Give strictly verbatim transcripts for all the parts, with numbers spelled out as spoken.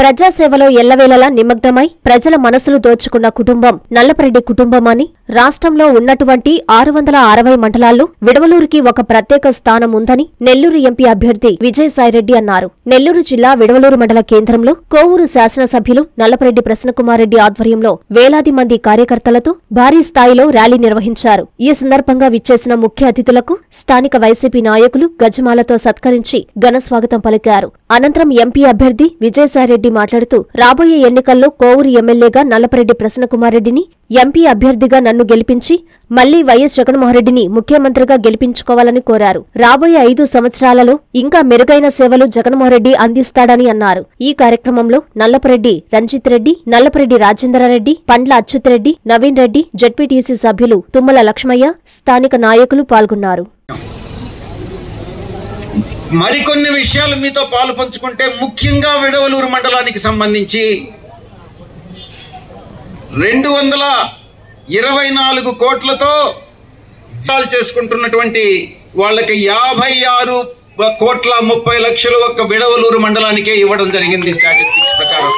ప్రజాసేవలో ఎల్లవేళలా నిమగ్నమై ప్రజల మనసులు దోచుకున్న కుటుంబం నల్లపరెడ్డి కుటుంబమని, రాష్ట్రంలో ఉన్నటువంటి ఆరు వందల అరవై మండలాల్లో విడవలూరుకి ఒక ప్రత్యేక స్థానం ఉందని నెల్లూరు ఎంపీ అభ్యర్థి విజయసాయిరెడ్డి అన్నారు. నెల్లూరు జిల్లా విడవలూరు మండల కేంద్రంలో కోవూరు శాసనసభ్యులు నల్లపరెడ్డి ప్రసన్నకుమారెడ్డి ఆధ్వర్యంలో వేలాది మంది కార్యకర్తలతో భారీ స్థాయిలో ర్యాలీ నిర్వహించారు. ఈ సందర్భంగా విచ్చేసిన ముఖ్య అతిథులకు స్థానిక వైసీపీ నాయకులు గజమాలతో సత్కరించి ఘనస్వాగతం పలికారు. అనంతరం ఎంపీ అభ్యర్థి విజయసాయిరెడ్డి మాట్లాడుతూ, రాబోయే ఎన్నికల్లో కోవూరు ఎమ్మెల్యేగా నల్లపరెడ్డి ప్రసన్నకుమారెడ్డిని, ఎంపీ అభ్యర్థిగా నన్ను గెలిపించి మళ్లీ వైఎస్ జగన్మోహన్రెడ్డిని ముఖ్యమంత్రిగా గెలిపించుకోవాలని కోరారు. రాబోయే ఐదు సంవత్సరాలలో ఇంకా మెరుగైన సేవలు జగన్మోహన్రెడ్డి అందిస్తాడని అన్నారు. ఈ కార్యక్రమంలో నల్లపరెడ్డి రంజిత్ రెడ్డి, నల్లపరెడ్డి రాజేంద్రారెడ్డి, పండ్ల అచ్యుతరెడ్డి, నవీన్ రెడ్డి, జెడ్పీటీసీ సభ్యులు తుమ్మల లక్ష్మయ్య, స్థానిక నాయకులు పాల్గొన్నారు. మరికొన్ని విషయాలు మీతో పాలు పంచుకుంటే, ముఖ్యంగా విడవలూరు మండలానికి సంబంధించి రెండు వందల ఇరవై నాలుగు కోట్లతో చేసుకుంటున్నటువంటి వాళ్ళకి యాభై ఆరు కోట్ల ముప్పై లక్షలు ఒక్క విడవలూరు మండలానికే ఇవ్వడం జరిగింది. స్టాటిస్టిక్స్ ప్రకారం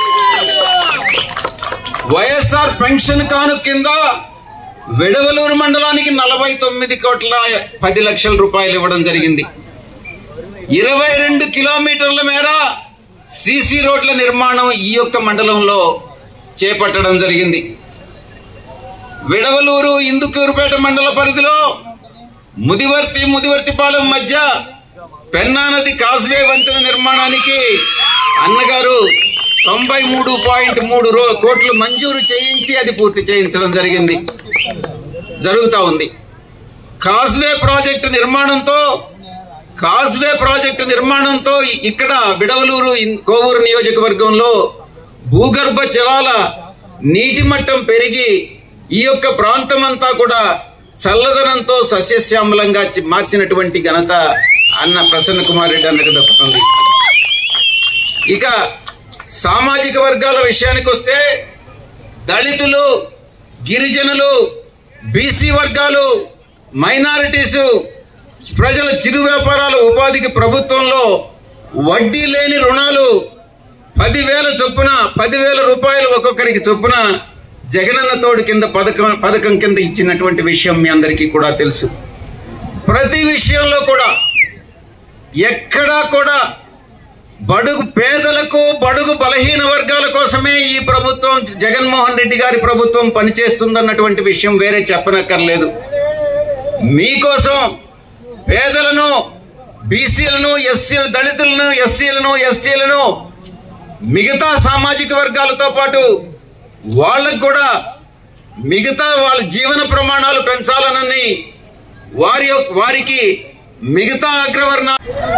వైఎస్ఆర్ పెన్షన్ కాను కింద విడవలూరు మండలానికి నలభై తొమ్మిది కోట్ల పది లక్షల రూపాయలు ఇవ్వడం జరిగింది. ఇరవై రెండు కిలోమీటర్ల మేర సీసీ రోడ్ల నిర్మాణం ఈ యొక్క మండలంలో చేపట్టడం జరిగింది. విడవలూరు ఇందుకూరుపేట మండల పరిధిలో ముదివర్తి ముదివర్తిపాలెం మధ్య పెన్నా నది కాజ్వే వంతెన నిర్మాణానికి అన్నగారు తొంభై మూడు పాయింట్ మూడు కోట్లు మంజూరు చేయించి అది పూర్తి చేయించడం జరిగింది జరుగుతూ ఉంది. కాజ్వే ప్రాజెక్టు నిర్మాణంతో కాజ్వే ప్రాజెక్టు నిర్మాణంతో ఇక్కడ విడవలూరు కోవూరు నియోజకవర్గంలో భూగర్భ జలాల నీటి మట్టం పెరిగి ఈ యొక్క ప్రాంతమంతా కూడా చల్లదనంతో సస్యశ్యామలంగా మార్చినటువంటి ఘనత అన్న ప్రసన్నకుమారెడ్డి అన్నకు దక్కుతుంది. ఇక సామాజిక వర్గాల విషయానికి వస్తే దళితులు, గిరిజనులు, బీసీ వర్గాలు, మైనారిటీసు, ప్రజల చిరు వ్యాపారాల ఉపాధికి ప్రభుత్వంలో వడ్డీ లేని రుణాలు పదివేల చొప్పున పదివేల రూపాయలు ఒక్కొక్కరికి చొప్పున జగనన్న తోడు కింద పథకం పథకం కింద ఇచ్చినటువంటి విషయం మీ అందరికీ కూడా తెలుసు. ప్రతి విషయంలో కూడా ఎక్కడా కూడా బడుగు పేదలకు, బడుగు బలహీన వర్గాల కోసమే ఈ ప్రభుత్వం, జగన్మోహన్ రెడ్డి గారి ప్రభుత్వం పనిచేస్తుందన్నటువంటి విషయం వేరే చెప్పనక్కర్లేదు. మీకోసం పేదలను, బీసీలను, ఎస్సీలు, దళితులను, ఎస్సీలను, ఎస్టీలను, మిగతా సామాజిక వర్గాలతో పాటు వాళ్ళకు కూడా మిగతా వాళ్ళ జీవన ప్రమాణాలు పెంచాలనని వారి వారికి మిగతా అగ్రవర్ణ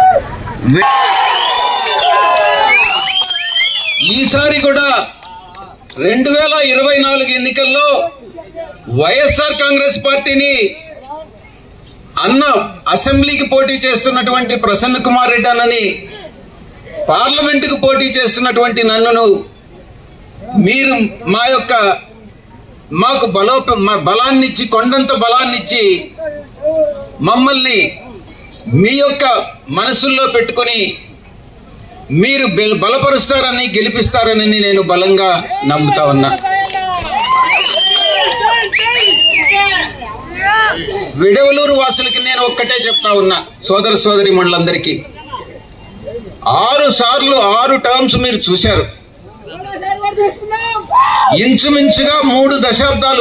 ఈసారి కూడా రెండు వేల ఇరవై నాలుగు ఎన్నికల్లో వైఎస్ఆర్ కాంగ్రెస్ పార్టీని అన్న అసెంబ్లీకి పోటీ చేస్తున్నటువంటి ప్రసన్న కుమార్ రెడ్డి అన్నని, పార్లమెంటుకు పోటీ చేస్తున్నటువంటి నన్నును మీరు మా యొక్క మాకు బలో మా బలాన్నిచ్చి, కొండంత బలాన్నిచ్చి మమ్మల్ని మీ యొక్క మనసుల్లో పెట్టుకుని మీరు బలపరుస్తారని, గెలిపిస్తారని నేను బలంగా నమ్ముతా ఉన్నా. విడవలూరు వాసులకి నేను ఒక్కటే చెప్తా ఉన్నా, సోదర సోదరి మండలందరికీ, ఆరు సార్లు ఆరు టర్మ్స్ మీరు చూశారు. ఇంచుమించుగా మూడు దశాబ్దాలు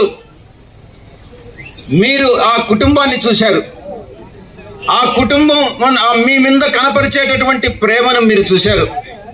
మీరు ఆ కుటుంబాన్ని చూశారు. ఆ కుటుంబం మీ మీద కనపరిచేటటువంటి ప్రేమను మీరు చూశారు.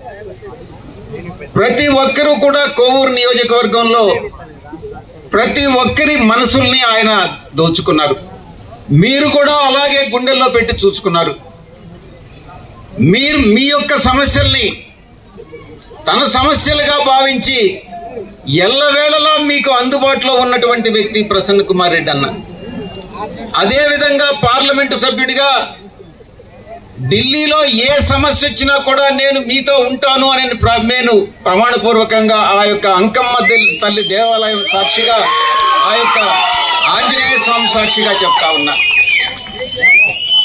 ప్రతి ఒక్కరూ కూడా కోవూరు నియోజకవర్గంలో ప్రతి ఒక్కరి మనసుల్ని ఆయన దోచుకున్నారు. మీరు కూడా అలాగే గుండెల్లో పెట్టి చూసుకున్నారు. మీరు మీ యొక్క సమస్యల్ని తన సమస్యలుగా భావించి ఎల్లవేళలా మీకు అందుబాటులో ఉన్నటువంటి వ్యక్తి ప్రసన్న కుమార్ రెడ్డి అన్న. అదేవిధంగా పార్లమెంటు సభ్యుడిగా ఢిల్లీలో ఏ సమస్య వచ్చినా కూడా నేను మీతో ఉంటాను అని నేను ప్రమాణపూర్వకంగా ఆ యొక్క అంకమ్మ తల్లి దేవాలయం సాక్షిగా, ఆ యొక్క ఆంజనేయ స్వామి సాక్షిగా చెప్తా ఉన్నా.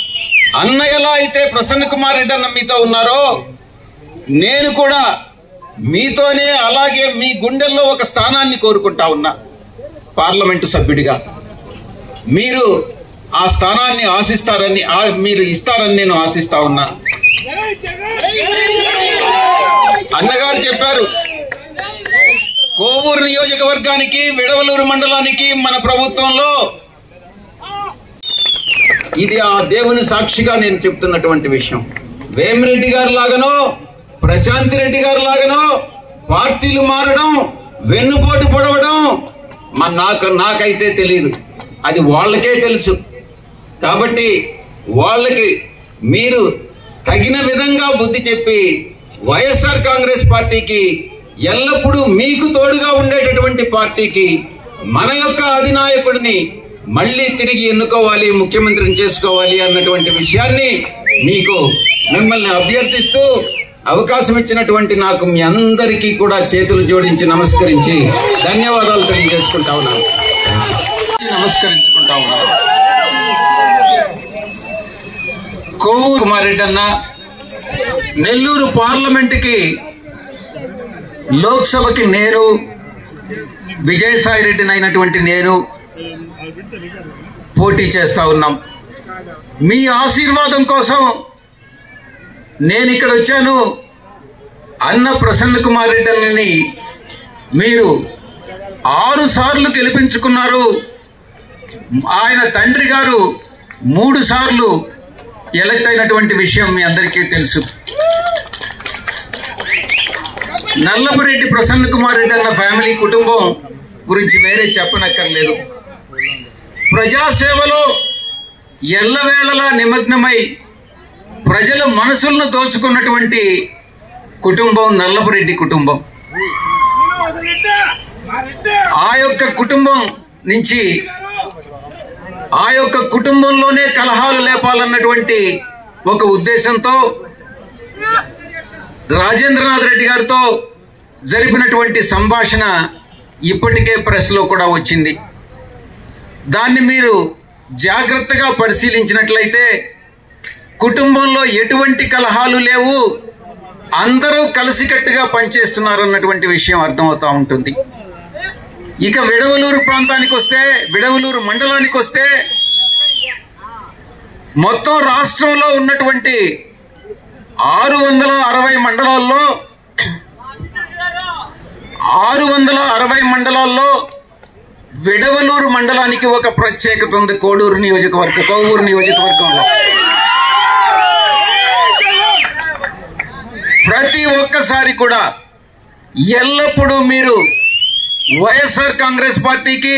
అన్న ఎలా అయితే ప్రసన్న కుమార్ రెడ్డి అన్న మీతో ఉన్నారో, నేను కూడా మీతోనే అలాగే మీ గుండెల్లో ఒక స్థానాన్ని కోరుకుంటా ఉన్నా పార్లమెంటు సభ్యుడిగా. మీరు ఆ స్థానాన్ని ఆశిస్తారని మీరు ఇస్తారని నేను ఆశిస్తా ఉన్నా. అన్నగారు చెప్పారు, కోవూరు నియోజకవర్గానికి విడవలూరు మండలానికి మన ప్రభుత్వంలో, ఇది ఆ దేవుని సాక్షిగా నేను చెప్తున్నటువంటి విషయం, వేమిరెడ్డి గారు లాగానో ప్రశాంతి రెడ్డి గారు లాగానో పార్టీలు మారడం, వెన్నుపోటు పొడవడం మన నాకు నాకైతే తెలియదు, అది వాళ్ళకే తెలుసు. కాబట్టి వాళ్ళకి మీరు తగిన విధంగా బుద్ధి చెప్పి వైఎస్ఆర్ కాంగ్రెస్ పార్టీకి, ఎల్లప్పుడూ మీకు తోడుగా ఉండేటటువంటి పార్టీకి మన యొక్క అధినాయకుడిని మళ్లీ తిరిగి ఎన్నుకోవాలి, ముఖ్యమంత్రిని చేసుకోవాలి అన్నటువంటి విషయాన్ని మీకు మిమ్మల్ని అభ్యర్థిస్తూ అవకాశం ఇచ్చినటువంటి నాకు మీ అందరికీ కూడా చేతులు జోడించి నమస్కరించి ధన్యవాదాలు తెలియజేసుకుంటా ఉన్నాను. నమస్కరించుకుంటా ఉన్నాను. కోవూరు కుమారెడ్డి అన్న నెల్లూరు పార్లమెంటుకి, లోక్సభకి నేను, విజయసాయి రెడ్డిని అయినటువంటి నేను పోటీ చేస్తా ఉన్నాం. మీ ఆశీర్వాదం కోసం నేను ఇక్కడ వచ్చాను. అన్న ప్రసన్న కుమార్ రెడ్డి అన్నని మీరు ఆరు సార్లు గెలిపించుకున్నారు. ఆయన తండ్రి గారు మూడు సార్లు ఎలక్ట్ అయినటువంటి విషయం మీ అందరికీ తెలుసు. నల్లపురెడ్డి ప్రసన్న కుమార్ రెడ్డి అన్న ఫ్యామిలీ కుటుంబం గురించి వేరే చెప్పనక్కర్లేదు. ప్రజాసేవలో ఎల్లవేళలా నిమగ్నమై ప్రజల మనసులను దోచుకున్నటువంటి కుటుంబం నల్లపురెడ్డి కుటుంబం. ఆ యొక్క కుటుంబం నుంచి, ఆ యొక్క కుటుంబంలోనే కలహాలు లేపాలన్నటువంటి ఒక ఉద్దేశంతో రాజేంద్రనాథ్ రెడ్డి గారితో జరిపినటువంటి సంభాషణ ఇప్పటికే ప్రెస్లో కూడా వచ్చింది. దాన్ని మీరు జాగ్రత్తగా పరిశీలించినట్లయితే కుటుంబంలో ఎటువంటి కలహాలు లేవు, అందరూ కలిసికట్టుగా పనిచేస్తున్నారన్నటువంటి విషయం అర్థమవుతూ ఉంటుంది. ఇక విడవలూరు ప్రాంతానికి వస్తే, విడవలూరు మండలానికి వస్తే, మొత్తం రాష్ట్రంలో ఉన్నటువంటి ఆరు వందల అరవై మండలాల్లో ఆరు వందల అరవై మండలాల్లో విడవలూరు మండలానికి ఒక ప్రత్యేకత ఉంది. కోడూరు నియోజకవర్గం, కోవూరు నియోజకవర్గంలో ప్రతి ఒక్కసారి కూడా ఎల్లప్పుడూ మీరు వైఎస్ఆర్ కాంగ్రెస్ పార్టీకి,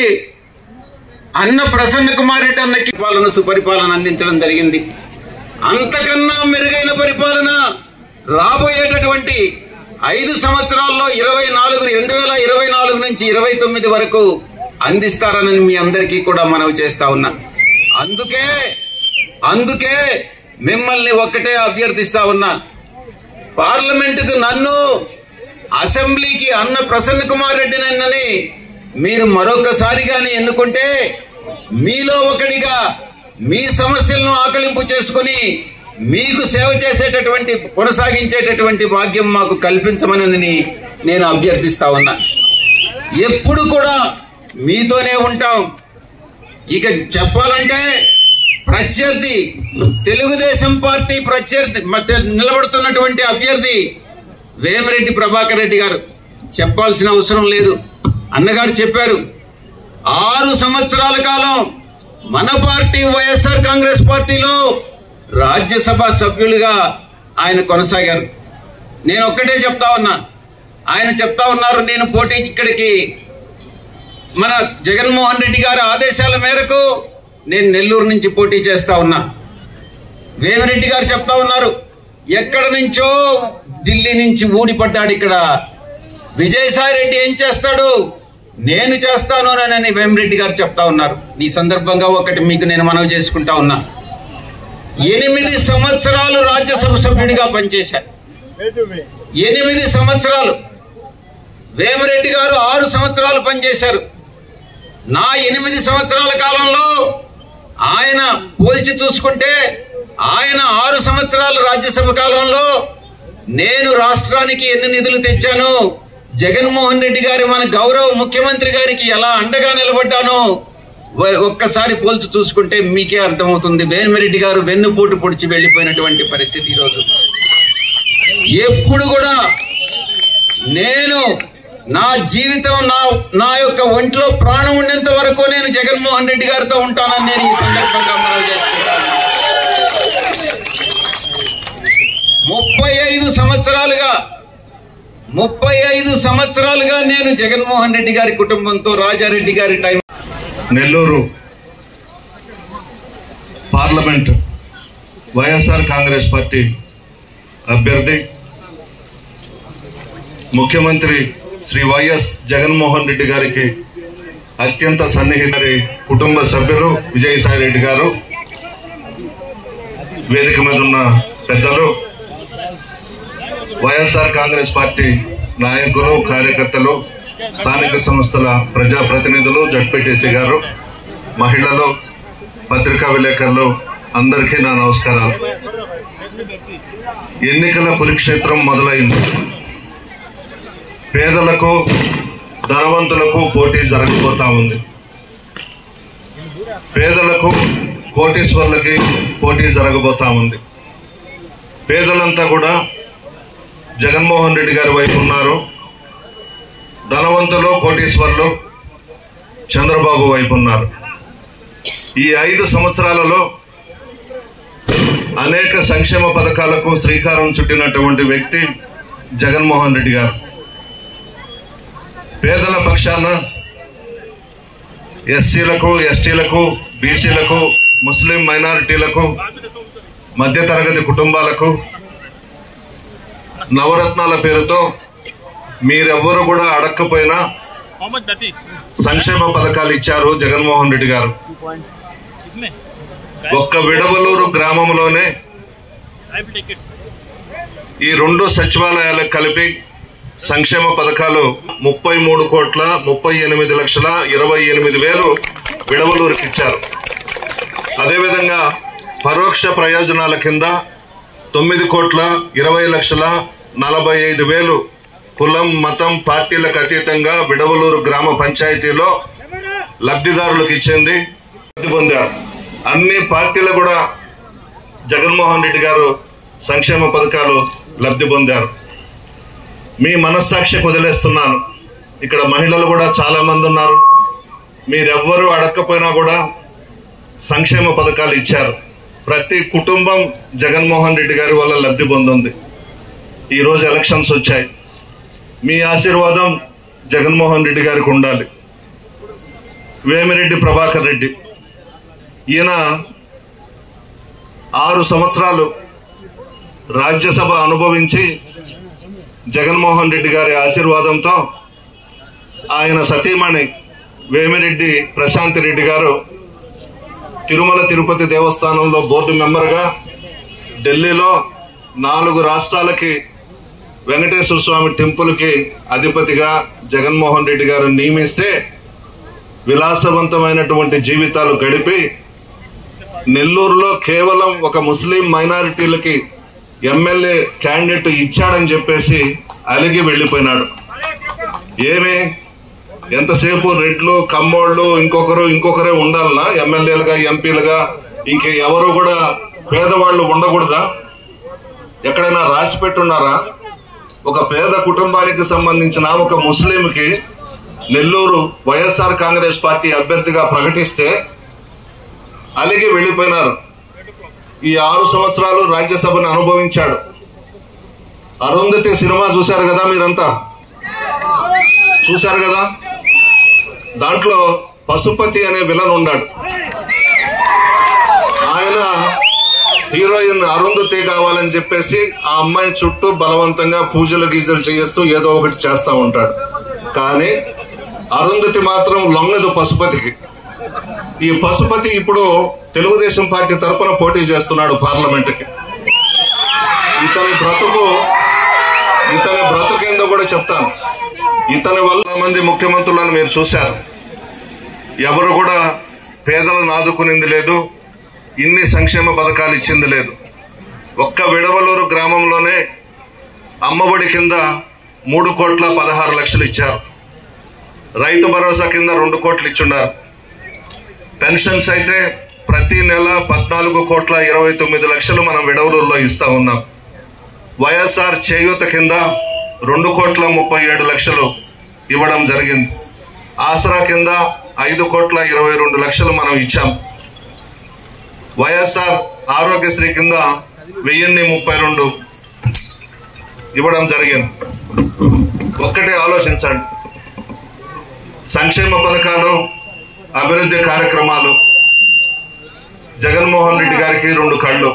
అన్న ప్రసన్న కుమార్ రెడ్డి అన్నకి పాలన, సుపరిపాలన అందించడం జరిగింది. అంతకన్నా మెరుగైన పరిపాలన రాబోయేటటువంటి ఐదు సంవత్సరాల్లో ఇరవై నాలుగు రెండు వేల ఇరవై నాలుగు నుంచి ఇరవై తొమ్మిది వరకు అందిస్తారని మీ అందరికీ కూడా మనవి చేస్తా ఉన్నా. అందుకే అందుకే మిమ్మల్ని ఒక్కటే అభ్యర్థిస్తా ఉన్నా, పార్లమెంటుకు నన్ను, అసెంబ్లీకి అన్న ప్రసన్న కుమార్ రెడ్డి నన్నని మీరు మరొకసారిగానే ఎన్నుకుంటే మీలో ఒకడిగా మీ సమస్యలను ఆకలింపు చేసుకుని మీకు సేవ చేసేటటువంటి, కొనసాగించేటటువంటి భాగ్యం మాకు కల్పించమని నేను అభ్యర్థిస్తా ఉన్నా. ఎప్పుడు కూడా మీతోనే ఉంటాం. ఇక చెప్పాలంటే ప్రత్యర్థి, తెలుగుదేశం పార్టీ ప్రత్యర్థి నిలబడుతున్నటువంటి అభ్యర్థి వేమిరెడ్డి ప్రభాకర్ రెడ్డి గారు చెప్పాల్సిన అవసరం లేదు. అన్నగారు చెప్పారు, ఆరు సంవత్సరాల కాలం మన పార్టీ వైఎస్ఆర్ కాంగ్రెస్ పార్టీలో రాజ్యసభ సభ్యులుగా ఆయన కొనసాగారు. నేను ఒక్కటే చెప్తా ఉన్నా, ఆయన చెప్తా ఉన్నారు, నేను పోటీ ఇక్కడికి మన జగన్మోహన్ రెడ్డి గారి ఆదేశాల మేరకు నేను నెల్లూరు నుంచి పోటీ చేస్తా ఉన్నా. వేమిరెడ్డి గారు చెప్తా ఉన్నారు, ఎక్కడ నుంచో ఢిల్లీ నుంచి ఊడిపడ్డాడు, ఇక్కడ విజయసాయి రెడ్డి ఏం చేస్తాడు, నేను చేస్తాను అని వేమిరెడ్డి గారు చెప్తా ఉన్నారు. ఈ సందర్భంగా ఒకటి మీకు నేను మనవి చేసుకుంటా ఉన్నా, ఎనిమిది సంవత్సరాలు రాజ్యసభ సభ్యుడిగా పనిచేశారు. ఎనిమిది సంవత్సరాలు వేమిరెడ్డి గారు ఆరు సంవత్సరాలు పనిచేశారు. నా ఎనిమిది సంవత్సరాల కాలంలో ఆయన పోల్చి చూసుకుంటే ఆయన ఆరు సంవత్సరాలు రాజ్యసభ కాలంలో నేను రాష్ట్రానికి ఎన్ని నిధులు తెచ్చాను, జగన్మోహన్ రెడ్డి గారి మన గౌరవ ముఖ్యమంత్రి గారికి ఎలా అండగా నిలబడ్డానో ఒక్కసారి పోల్చి చూసుకుంటే మీకే అర్థమవుతుంది. వేమిరెడ్డి గారు వెన్నుపోటు పొడిచి వెళ్లిపోయినటువంటి పరిస్థితి ఈరోజు. ఎప్పుడు కూడా నేను నా జీవితం నా నా యొక్క ఒంట్లో ప్రాణం ఉండేంత వరకు నేను జగన్మోహన్ రెడ్డి గారితో ఉంటానని నేను ఈ సందర్భంగా మనం చేసుకుంటాను. ముప్పై ఐదు సంవత్సరాలుగా ముప్పై ఐదు సంవత్సరాలుగా నేను జగన్మోహన్ రెడ్డి గారి కుటుంబంతో, రాజారెడ్డి గారి time Nellore parliament YSR Congress party అభ్యర్థి ముఖ్యమంత్రి శ్రీ వైఎస్ జగన్మోహన్ రెడ్డి గారికి అత్యంత సన్నిహిత కుటుంబ సభ్యులు విజయసాయి రెడ్డి గారు, వేదిక మీద ఉన్న పెద్దలు, వైఎస్ఆర్ కాంగ్రెస్ పార్టీ నాయకులు, కార్యకర్తలు, స్థానిక సంస్థల ప్రజాప్రతినిధులు, జడ్పీటీసీ గారు, మహిళలు, పత్రికా విలేకరులు అందరికీ నా నమస్కారాలు. ఎన్నికల కురుక్షేత్రం మొదలైంది. పేదలకు, ధనవంతులకు పోటీ జరగబోతా ఉంది. పేదలకు, కోటీశ్వర్లకి పోటీ జరగబోతా ఉంది. పేదలంతా కూడా జగన్మోహన్ రెడ్డి గారి వైపు ఉన్నారు. ధనవంతులు, కోటీశ్వర్లు చంద్రబాబు వైపు ఉన్నారు. ఈ ఐదు సంవత్సరాలలో అనేక సంక్షేమ పథకాలకు శ్రీకారం చుట్టినటువంటి వ్యక్తి జగన్మోహన్ రెడ్డి గారు. పేదల పక్షాన ఎస్సీలకు, ఎస్టీలకు, బీసీలకు, ముస్లిం మైనారిటీలకు, మధ్యతరగతి కుటుంబాలకు నవరత్నాల పేరుతో మీరెవ్వరూ కూడా అడక్కపోయినా సంక్షేమ పథకాలు ఇచ్చారు జగన్మోహన్ రెడ్డి గారు. ఒక్క విడవలూరు గ్రామంలోనే ఈ రెండు సచివాలయాలకు కలిపి సంక్షేమ పథకాలు ముప్పై మూడు కోట్ల ముప్పై ఎనిమిది లక్షల ఇరవై ఎనిమిది వేలు విడవలూరుకి ఇచ్చారు. అదేవిధంగా పరోక్ష ప్రయోజనాల కింద తొమ్మిది కోట్ల ఇరవై లక్షల నలభై ఐదు వేలు కులం, మతం, పార్టీలకు అతీతంగా విడవలూరు గ్రామ పంచాయతీలో లబ్ధిదారులకు ఇచ్చింది, లబ్ధి పొందారు. అన్ని పార్టీలు కూడా జగన్మోహన్ రెడ్డి గారు సంక్షేమ పథకాలు లబ్ధి పొందారు. మీ మనస్సాక్షికి వదిలేస్తున్నాను. ఇక్కడ మహిళలు కూడా చాలా మంది ఉన్నారు. మీరెవ్వరూ అడగకపోయినా కూడా సంక్షేమ పథకాలు ఇచ్చారు. ప్రతి కుటుంబం జగన్మోహన్ రెడ్డి గారి వల్ల లబ్ధి పొందింది. ఈరోజు ఎలక్షన్స్ వచ్చాయి. మీ ఆశీర్వాదం జగన్మోహన్ రెడ్డి గారికి ఉండాలి. వేమిరెడ్డి ప్రభాకర్ రెడ్డి ఈయన ఆరు సంవత్సరాలు రాజ్యసభ అనుభవించి జగన్మోహన్ రెడ్డి గారి ఆశీర్వాదంతో ఆయన సతీమణి వేమిరెడ్డి ప్రశాంతి రెడ్డి గారు తిరుమల తిరుపతి దేవస్థానంలో బోర్డు మెంబర్గా, ఢిల్లీలో నాలుగు రాష్ట్రాలకి వెంకటేశ్వర స్వామి టెంపుల్కి అధిపతిగా జగన్మోహన్ రెడ్డి గారు నియమిస్తే విలాసవంతమైనటువంటి జీవితాలు గడిపి నెల్లూరులో కేవలం ఒక ముస్లిం మైనారిటీలకి ఎమ్మెల్యే క్యాండిడేట్ ఇచ్చాడని చెప్పేసి అలిగి వెళ్లిపోయినాడు. ఏమి ఎంతసేపు రెడ్లు, కమ్మోళ్లు, ఇంకొకరు ఇంకొకరే ఉండాలనా ఎమ్మెల్యేలుగా, ఎంపీలుగా? ఇంకే ఎవరు కూడా పేదవాళ్లు ఉండకూడదా? ఎక్కడైనా రాసి పెట్టున్నారా? ఒక పేద కుటుంబానికి సంబంధించిన ఒక ముస్లింకి నెల్లూరు వైఎస్ఆర్ కాంగ్రెస్ పార్టీ అభ్యర్థిగా ప్రకటిస్తే అలిగి వెళ్లిపోయినారు. ఈ ఆరు సంవత్సరాలు రాజ్యసభను అనుభవించాడు. అరుంధతి సినిమా చూశారు కదా, మీరంతా చూశారు కదా. దాంట్లో పశుపతి అనే విలన్ ఉన్నాడు. ఆయన హీరోయిన్ అరుంధతి కావాలని చెప్పేసి ఆ అమ్మాయి చుట్టూ బలవంతంగా పూజలు గీజలు చేస్తూ ఏదో ఒకటి చేస్తా ఉంటాడు. కానీ అరుంధతి మాత్రం లొంగదు పశుపతికి. ఈ పశుపతి ఇప్పుడు తెలుగుదేశం పార్టీ తరఫున పోటీ చేస్తున్నాడు పార్లమెంటుకి. ఇతని బ్రతుకు ఇతని బ్రతుకేందో కూడా చెప్తాను. ఇతని వల్ల మంది ముఖ్యమంత్రులను మీరు చూశారు. ఎవరు కూడా పేదలను ఆదుకునింది లేదు, ఇన్ని సంక్షేమ పథకాలు ఇచ్చింది లేదు. ఒక్క విడవలూరు గ్రామంలోనే అమ్మఒడి కింద మూడు కోట్ల పదహారు లక్షలు ఇచ్చారు. రైతు భరోసా కింద రెండు కోట్లు ఇచ్చున్నారు. పెన్షన్స్ అయితే ప్రతి నెల పద్నాలుగు కోట్ల ఇరవై తొమ్మిది లక్షలు మనం విడవలూరులో ఇస్తా ఉన్నాం. వైఎస్ఆర్ చేయూత కింద రెండు కోట్ల ముప్పై ఏడు లక్షలు ఇవ్వడం జరిగింది. ఆసరా కింద ఐదు కోట్ల ఇరవై రెండు లక్షలు మనం ఇచ్చాం. వైఎస్ఆర్ ఆరోగ్యశ్రీ కింద వెయ్యిన్ని ముప్పై రెండు ఇవ్వడం జరిగింది. ఒక్కటే ఆలోచించండి, సంక్షేమ పథకాలు, అభివృద్ధి కార్యక్రమాలు. జగన్మోహన్ రెడ్డి గారికి రెండు కళ్ళు.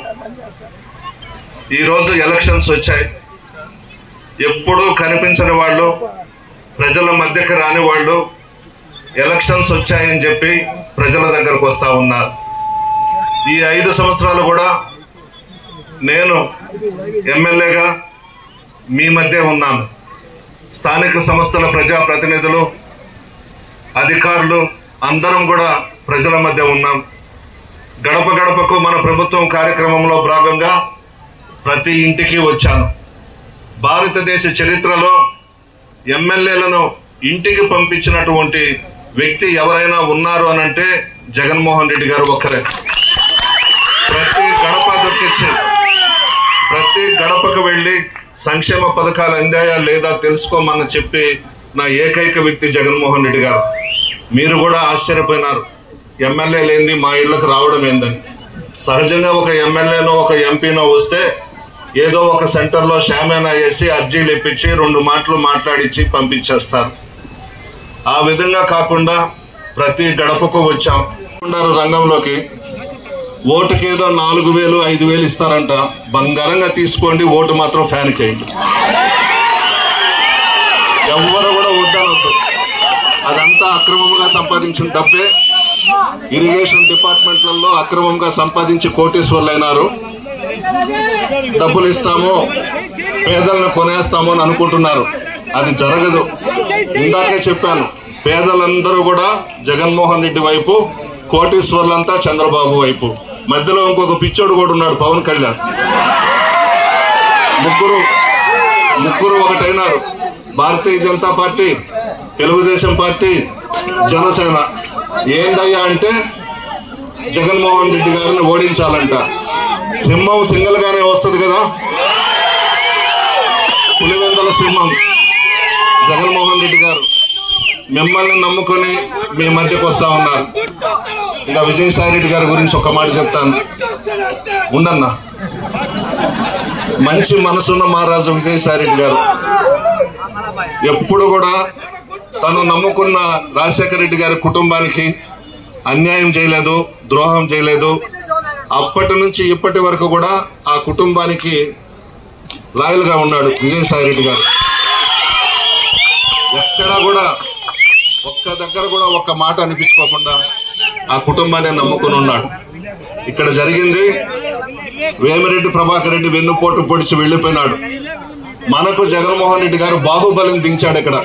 ఈరోజు ఎలక్షన్స్ వచ్చాయి. ఎప్పుడూ కనిపించని వాళ్ళు, ప్రజల మధ్యకి రాని వాళ్ళు ఎలక్షన్స్ వచ్చాయని చెప్పి ప్రజల దగ్గరకు వస్తూ ఉన్నారు. ఈ ఐదు సంవత్సరాలు కూడా నేను ఎమ్మెల్యేగా మీ మధ్య ఉన్నాను. స్థానిక సంస్థల ప్రజాప్రతినిధులు, అధికారులు అందరం కూడా ప్రజల మధ్య ఉన్నాం. గడప గడపకు మన ప్రభుత్వం కార్యక్రమంలో భాగంగా ప్రతి ఇంటికి వచ్చాను. భారతదేశ చరిత్రలో ఎమ్మెల్యేలను ఇంటికి పంపించినటువంటి వ్యక్తి ఎవరైనా ఉన్నారు అనంటే జగన్మోహన్ రెడ్డి గారు ఒక్కరే. ప్రతి గడప దొక్కించి ప్రతి గడపకు వెళ్లి సంక్షేమ పథకాలు అందాయా లేదా తెలుసుకోమని చెప్పి నా ఏకైక వ్యక్తి జగన్మోహన్ రెడ్డి గారు. మీరు కూడా ఆశ్చర్యపోయినారు, ఎమ్మెల్యే లేనిది మా ఇళ్లకు రావడం ఏందని. సహజంగా ఒక ఎమ్మెల్యేనో ఒక ఎంపీనో వస్తే ఏదో ఒక సెంటర్లో షామేనా వేసి అర్జీలు ఇప్పించి రెండు మాటలు మాట్లాడించి పంపించేస్తారు. ఆ విధంగా కాకుండా ప్రతి గడపకు వచ్చాం. రంగంలోకి ఓటుకి ఏదో నాలుగు వేలు ఐదు వేలు ఇస్తారంట. బంగారంగా తీసుకోండి, ఓటు మాత్రం ఫ్యాన్కి వేయండి. ఎవ్వరు కూడా వద్దనొద్దు. అదంతా అక్రమంగా సంపాదించిన డబ్బే. ఇరిగేషన్ డిపార్ట్మెంట్లలో అక్రమంగా సంపాదించి కోటీశ్వర్లు అయినారు. డబ్బులు ఇస్తాము, పేదలను కొనేస్తాము అని అనుకుంటున్నారు. అది జరగదు. ఇందాకే చెప్పాను, పేదలందరూ కూడా జగన్మోహన్ రెడ్డి వైపు, కోటీశ్వర్లంతా చంద్రబాబు వైపు. మధ్యలో ఇంకొక పిచ్చోడు కూడా ఉన్నాడు, పవన్ కళ్యాణ్. ముగ్గురు ముగ్గురు ఒకటైనారు. Bharatiya Janata party, Telugu Desam party, Janasena. ఏందయ్యా అంటే జగన్మోహన్ రెడ్డి గారిని ఓడించాలంట. సింహం సింగల్ గానే వస్తుంది కదా, పులివెందల సింహం జగన్మోహన్ రెడ్డి గారు. మిమ్మల్ని నమ్ముకొని మీ మధ్యకు వస్తా ఉన్నారు. ఇంకా విజయసాయి రెడ్డి గారి గురించి ఒక మాట చెప్తాను, ఉండన్నా. మంచి మనసున్న మహారాజు విజయసాయి రెడ్డి గారు. ఎప్పుడు కూడా తను నమ్ముకున్న రాజశేఖర రెడ్డి గారి కుటుంబానికి అన్యాయం చేయలేదు, ద్రోహం చేయలేదు. అప్పటి నుంచి ఇప్పటి వరకు కూడా ఆ కుటుంబానికి లాయల్ గా ఉన్నాడు విజయసాయి రెడ్డి గారు. ఎక్కడా కూడా ఒక్క దగ్గర కూడా ఒక్క మాట అనిపించుకోకుండా ఆ కుటుంబాన్ని నమ్ముకుని ఉన్నాడు. ఇక్కడ జరిగింది, వేమిరెడ్డి ప్రభాకర్ రెడ్డి వెన్నుపోటు పొడిచి వెళ్లిపోయినాడు. మనకు జగన్మోహన్ రెడ్డి గారు బాహుబలిని దించాడు ఇక్కడ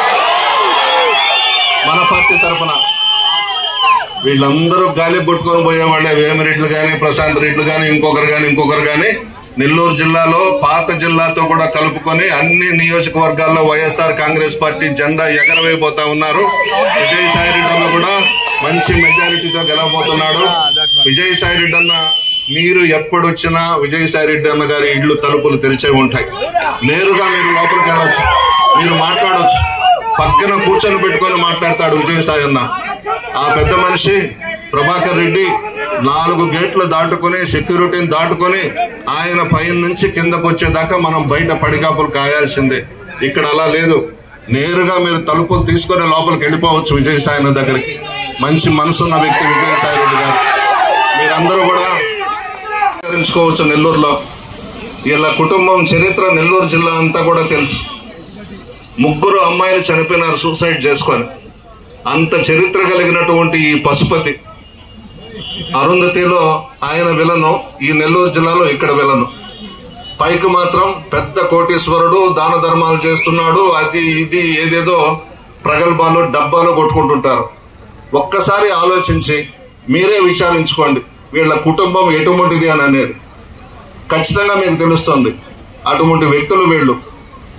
మన పార్టీ తరఫున. వీళ్ళందరూ గాలి కొట్టుకొని పోయేవాళ్లే, వేమిరెడ్లు కానీ, ప్రశాంత్ రెడ్లు కానీ, ఇంకొకరు కానీ ఇంకొకరు కానీ. నెల్లూరు జిల్లాలో పాత జిల్లాతో కూడా కలుపుకొని అన్ని నియోజకవర్గాల్లో వైఎస్ఆర్ కాంగ్రెస్ పార్టీ జెండా ఎగరవేయబోతా ఉన్నారు. విజయసాయి రెడ్డి అన్న కూడా మంచి మెజారిటీతో గెలవబోతున్నాడు. విజయసాయి రెడ్డి అన్న, మీరు ఎప్పుడొచ్చినా విజయసాయి రెడ్డి అన్న గారి ఇళ్లు తలుపులు తెరిచే ఉంటాయి. నేరుగా మీరు లోపలికి వెళ్ళొచ్చు, మీరు మాట్లాడవచ్చు. పక్కన కూర్చొని పెట్టుకొని మాట్లాడతాడు విజయసాయి అన్న. ఆ పెద్ద మనిషి ప్రభాకర్ రెడ్డి నాలుగు గేట్లు దాటుకుని, సెక్యూరిటీని దాటుకుని ఆయన పైన నుంచి కిందకు వచ్చేదాకా మనం బయట పడికాపులు కాయాల్సిందే. ఇక్కడ అలా లేదు. నేరుగా మీరు తలుపులు తీసుకొని లోపలికి వెళ్ళిపోవచ్చు విజయసాయి అన్న దగ్గరికి. మంచి మనసున్న వ్యక్తి విజయసాయి రెడ్డి గారు. మీరందరూ కూడా తెలుసుకోవచ్చు. నెల్లూరులో వీళ్ళ కుటుంబం చరిత్ర నెల్లూరు జిల్లా అంతా కూడా తెలుసు. ముగ్గురు అమ్మాయిలు చనిపోయినారు సూసైడ్ చేసుకొని. అంత చరిత్ర కలిగినటువంటి ఈ పశుపతి, అరుంధతిలో ఆయన విలను, ఈ నెల్లూరు జిల్లాలో ఇక్కడ విలను. పైకి మాత్రం పెద్ద కోటీశ్వరుడు, దాన ధర్మాలు చేస్తున్నాడు, అది ఇది ఏదేదో ప్రగల్భాలు డబ్బాలు కొట్టుకుంటుంటారు. ఒక్కసారి ఆలోచించి మీరే విచారించుకోండి వీళ్ళ కుటుంబం ఎటువంటిది అని అనేది. ఖచ్చితంగా మీకు తెలుస్తుంది. అటువంటి వ్యక్తులు వీళ్ళు.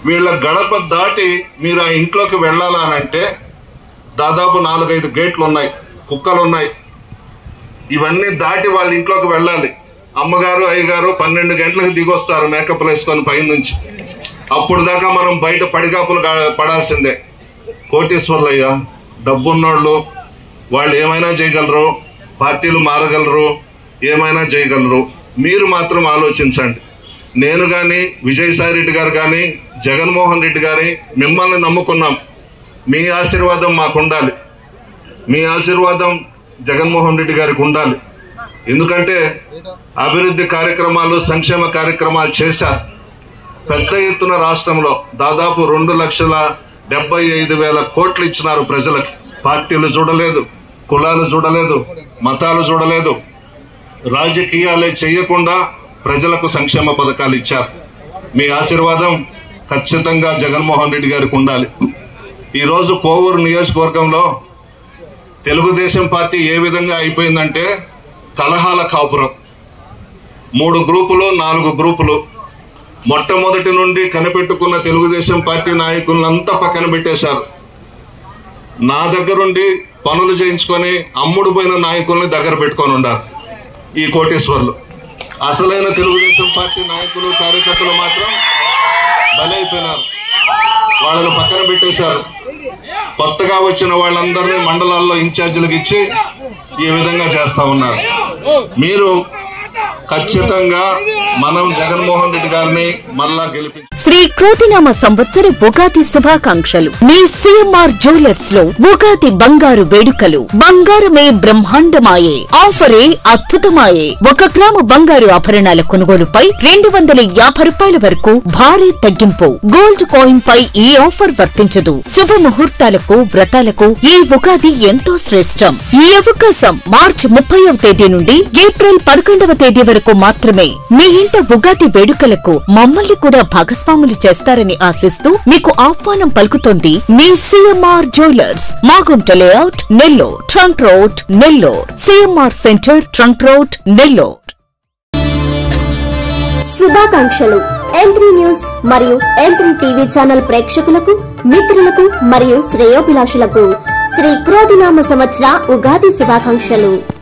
వీళ్ళ గడప దాటి మీరు ఆ ఇంట్లోకి వెళ్ళాలనంటే దాదాపు నాలుగైదు గేట్లు ఉన్నాయి, కుక్కలు ఉన్నాయి. ఇవన్నీ దాటి వాళ్ళ ఇంట్లోకి వెళ్ళాలి. అమ్మగారు అయ్యగారు పన్నెండు గంటలకు దిగొస్తారు మేకప్లు వేసుకొని పై నుంచి. అప్పుడు దాకా మనం బయట పడిగాపులు పడాల్సిందే. కోటీశ్వర్లయ్యా, డబ్బున్నోళ్ళు, వాళ్ళు ఏమైనా చేయగలరు, పార్టీలు మారగలరు, ఏమైనా చేయగలరు. మీరు మాత్రం ఆలోచించండి. నేను కానీ విజయసాయి రెడ్డి గారు కానీ జగన్మోహన్ రెడ్డి గారి మిమ్మల్ని నమ్ముకున్నాం. మీ ఆశీర్వాదం మాకు ఉండాలి. మీ ఆశీర్వాదం జగన్మోహన్ రెడ్డి గారికి ఉండాలి. ఎందుకంటే అభివృద్ధి కార్యక్రమాలు, సంక్షేమ కార్యక్రమాలు చేశారు. పెద్ద ఎత్తున రాష్ట్రంలో దాదాపు రెండు లక్షల డెబ్బై ఐదు వేల కోట్లు ఇచ్చినారు ప్రజలకి. పార్టీలు చూడలేదు, కులాలు చూడలేదు, మతాలు చూడలేదు, రాజకీయాలే చేయకుండా ప్రజలకు సంక్షేమ పథకాలు ఇచ్చారు. మీ ఆశీర్వాదం ఖచ్చితంగా జగన్మోహన్ రెడ్డి గారికి ఉండాలి. ఈరోజు కోవూరు నియోజకవర్గంలో తెలుగుదేశం పార్టీ ఏ విధంగా అయిపోయిందంటే కలహాల కాపురం. మూడు గ్రూపులు, నాలుగు గ్రూపులు. మొట్టమొదటి నుండి కనిపెట్టుకున్న తెలుగుదేశం పార్టీ నాయకులంతా పక్కన పెట్టేశారు. నా దగ్గరుండి పనులు చేయించుకొని అమ్ముడు పోయిన నాయకుల్ని దగ్గర పెట్టుకొని ఉండారు ఈ కోటేశ్వర్లు. అసలైన తెలుగుదేశం పార్టీ నాయకులు, కార్యకర్తలు మాత్రం బలైపోయినారు. వాళ్ళను పక్కన పెట్టేశారు. కొత్తగా వచ్చిన వాళ్ళందరినీ మండలాల్లో ఇన్ఛార్జీలకు ఇచ్చి ఈ విధంగా చేస్తా ఉన్నారు. మీరు ఖచ్చితంగా మనం జగన్మోహన్ రెడ్డి గారిని మళ్ళా గెలిపి శ్రీ క్రోతినామ సంవత్సర ఉగాది శుభాకాంక్షలు. మీ సిఎంఆర్ జ్యువెలర్స్ లో ఉగాది బంగారు వేడుకలు. బంగారమే బ్రహ్మాండమాయే, ఆఫరే అద్భుతమాయే. ఒక గ్రాము బంగారు ఆభరణాల కొనుగోలుపై రెండు వందల యాభై రూపాయల వరకు భారీ తగ్గింపు. గోల్డ్ కాయిన్ పై ఈ ఆఫర్ వర్తించదు. శుభ ముహూర్తాలకు, వ్రతాలకు ఈ ఉగాది ఎంతో శ్రేష్టం. ఈ అవకాశం మార్చి ముప్పైవ తేదీ నుండి ఏప్రిల్ పదకొండవ తేదీ వరకు మాత్రమే. మీ ఇంట ఉగాది వేడుకలకు మమ్మల్ని కూడా భాగస్వాములు చేస్తారని ఆశిస్తూ మీకు ఆహ్వానం పలుకుతోంది మీ CMR jewellers, Magunta layout, Nellore, trunk road, Nellore. CMR centre, trunk road, Nellore. శుభాకాంక్షలు. ఎం త్రీ న్యూస్ మరియు ఎం త్రీ టీవీ ఛానల్ ప్రేక్షకులకు, మిత్రులకు మరియు శ్రేయోభిలాషులకు శ్రీ క్రోధినామ సంవత్సర ఉగాది శుభాకాంక్షలు.